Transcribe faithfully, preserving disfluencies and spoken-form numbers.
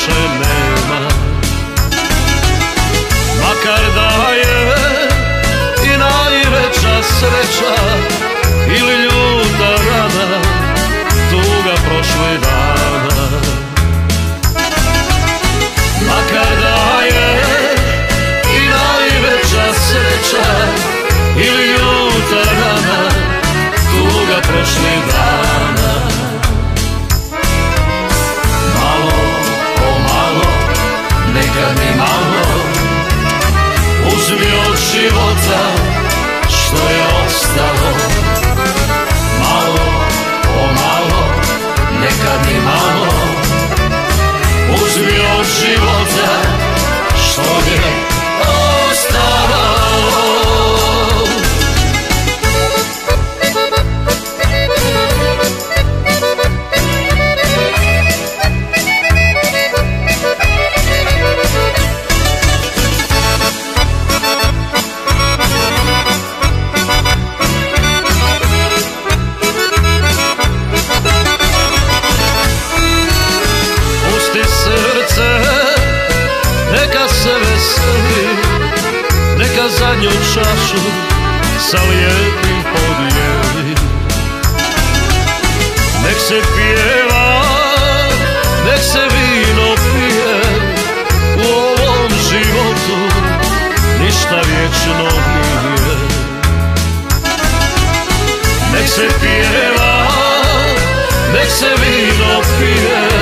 više nema. Makar da je i najveća sreća ili ljuta rana, tuga prošli dana. Makar da je i najveća sreća ili ljuta rana, tuga prošli dana. Malo po malo, nekad ni malo, uzmi od života što je ostalo. Malo po malo, nekad ni malo, uzmi od života što je ostalo. Neka se veseli, neka zadnju čašu sa lijepim podijeli. Nek se pjeva, nek se vino pije, u ovom životu ništa vječno nije. Nek se pjeva, nek se vino pije,